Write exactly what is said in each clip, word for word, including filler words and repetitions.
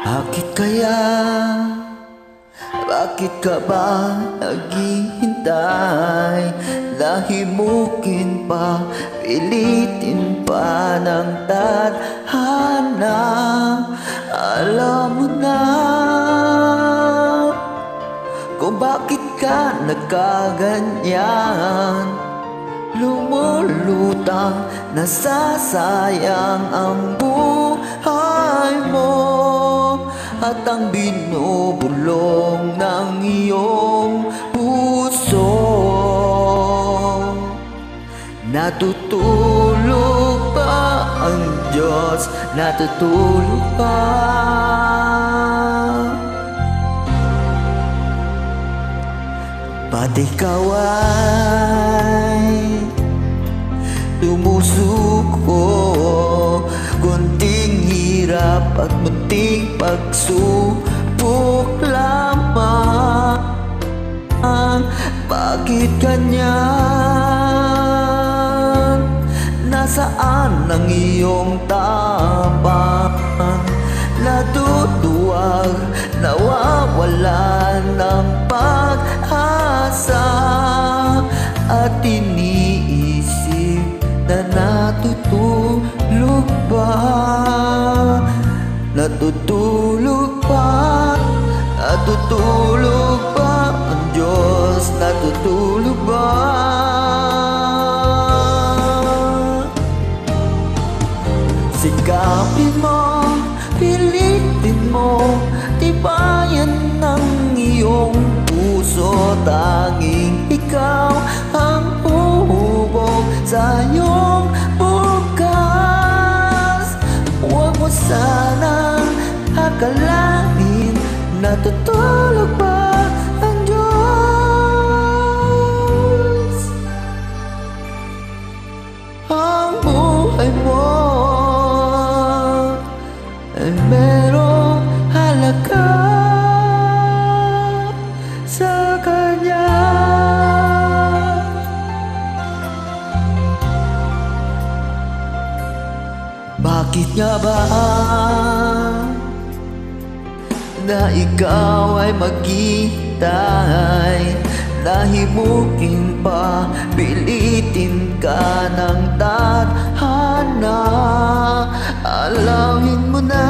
Bakit kaya? Bakit ka ba naghihintay? Lahimukin pa, pilitin pa ng tadhana. Alam mo na kung bakit ka nagkaganyan. Lumulutang, nasasayang ang buhay mo at ang binubulong ng iyong puso. Natutulog ba ang Diyos? Natutulog ba? Ba't ikaw ay tumusuko? Kunting hirap at munting pagsubok lamang. Bakit ganyan? Nasaan ang iyong tapang? Natutuwag, nawawalan ng pag-asa at iniisip na natutulog ba? Natutulog ba? Natutulog ba ang Diyos? Natutulog ba? Sikapin mo, pilitin mo, tibayan ng iyong puso. Tanging ikaw ang hubog sa iyong bukas. Huwag mo sanang akalain, natutulog ba ang Diyos? Ang buhay mo ay merong halaga sa Kanya. Bakit nga ba na ikaw ay maghihintay? Nahimukin pa, pilitin ka ng tadhana. Alamin mo na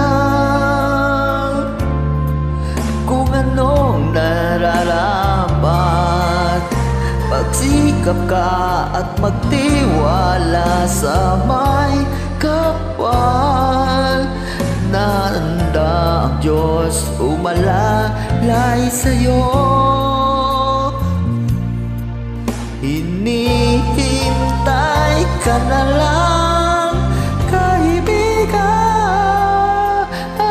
kung anong nararapat. Pagsikap ka at magtiwala sa may kapal. Nahanda ang Diyos umalalay sa'yo. Hinihintay ka na lang, kaibigan.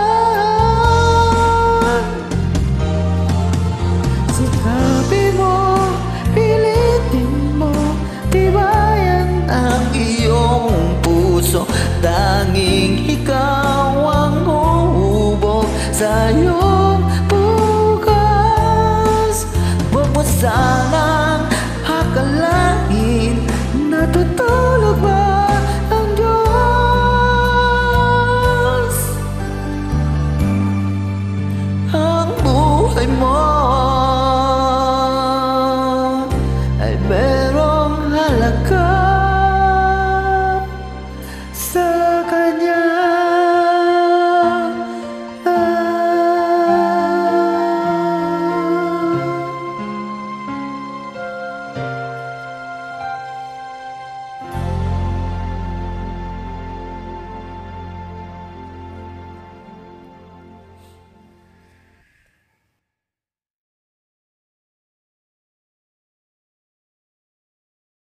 Sikapin mo, pilitin mo, tibayan ang iyong puso. Tanging ikaw ang hubog sa iyong bukas. Huwag mo sanang akalain, natutulog ba ang Diyos? Ang buhay mo